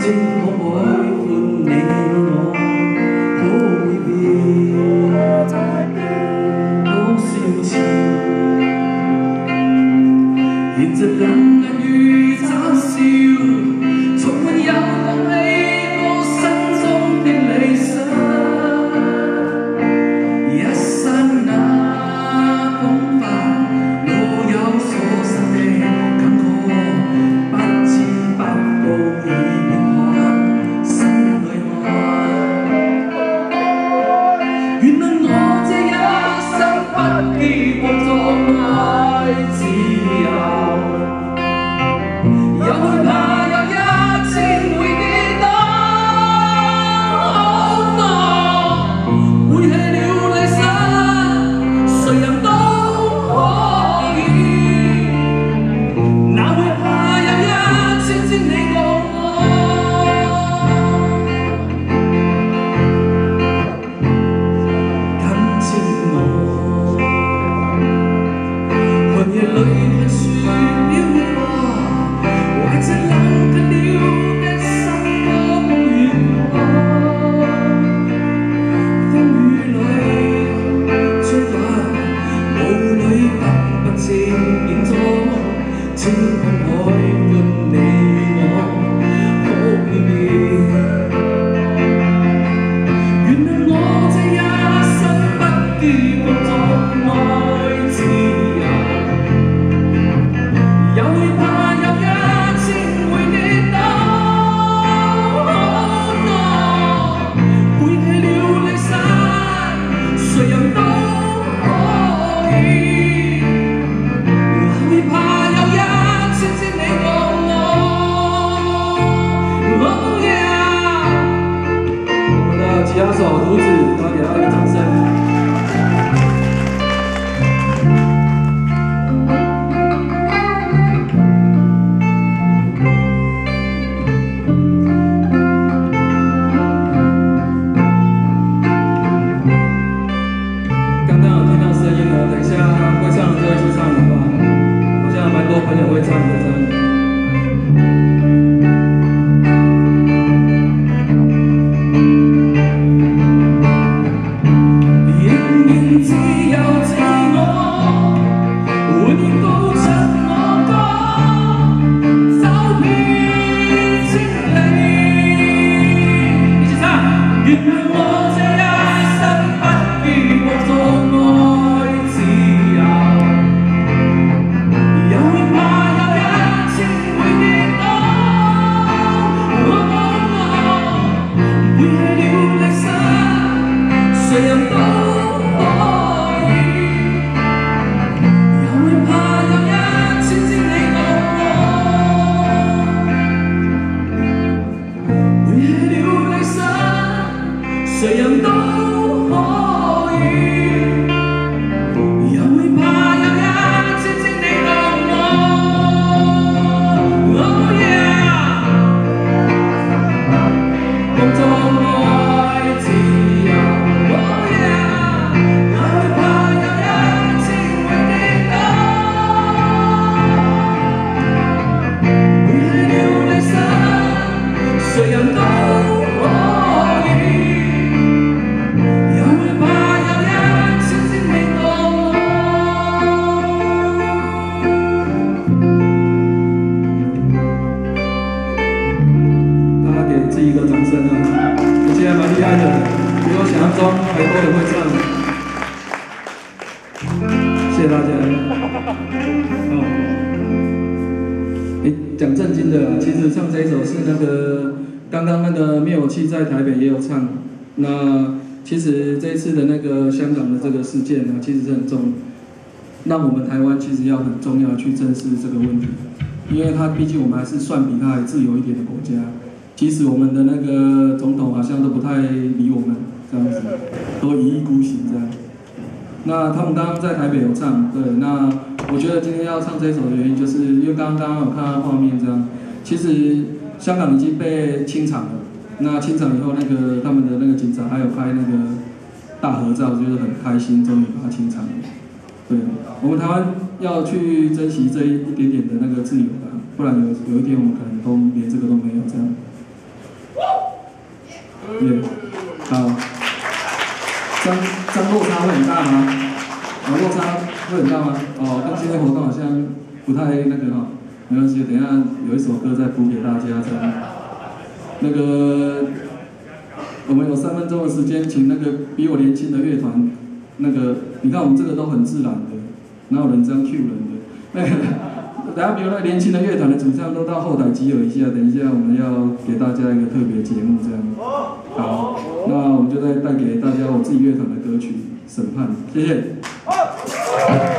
可愛歡你我可會變？多少次，沿着兩眼與嘲笑，從沒有放棄過心中的理想。一剎那恐怕路有所失的感覺，不知不覺已變化心裏愛。原來我這一生不羈放縱愛自由，有害怕有一天會跌倒。背棄了理想，誰人都可以，哪會怕有一天只你共我？跟着我，寒夜裏看雪飄過，懷着冷卻了的心多遠過。風雨裏吹來，霧裏不知變咗，天空海闊你我可會變？原來我這一生不羈放縱愛自由，又會怕有一天會跌倒。背棄了理想，誰人都可以，哪會怕有一天只你共我？Oh yeah！我们的吉他手卢子，要給他一個掌聲。刚刚有聽到聲音了，等一下會唱的就一起唱好不好？好像蠻多朋友會唱的這樣。仍然自由自我，活現高出我歌，走遍千里。一起唱，原來我這一生不羈放縱愛自由，又會怕有一天會跌倒。背棄了理想，誰人都可以，又會怕有一天只你共我。背棄了理想，誰人都可以，又會怕有一天只你共我。Oh yeah！放縱愛自由。Oh yeah！哪會怕有一天會跌倒？背棄了理想，誰人都可以，又會怕有一天只你共我。大家給自己一個掌聲啊！我現在蠻厲害的，比我想象中還多人會唱。謝謝大家。講正經的啦，其實唱這一首是那個剛剛那個滅火器在台北也有唱。那其實這一次的那個香港的這個事件呢，其實是很重，讓我們台灣其實要很重要去正視這個問題，因為它畢竟我們還是算比它還自由一點的國家。即使我們的那個總統好像都不太理我們，這樣子，都一意孤行這樣。那他們剛剛在台北有唱，對，那我覺得今天要唱這首的原因，就是因為剛剛有看到畫面這樣，其實香港已經被清場了。那清場以後，那個他們的那個警察還有拍那個大合照，就是很開心，終於把它清場了。对，我们台湾要去珍惜这一点点的那个自由的，不然有一天我们可能都连这个都没有这样。 耶，好，这样落差会很大吗？落差会很大吗？跟今天活动好像不太那个哈，没关系，等一下有一首歌再补给大家这样。那个，我们有3分钟的时间，请那个比我年轻的乐团，那个你看我们这个都很自然的，哪有人这样 Q 人的？那个，等下比如那年轻的乐团的主唱都到后台集合一下，等一下我们要给大家一个特别节目这样。好，那我们就再带给大家我自己乐团的歌曲《审判》，谢谢。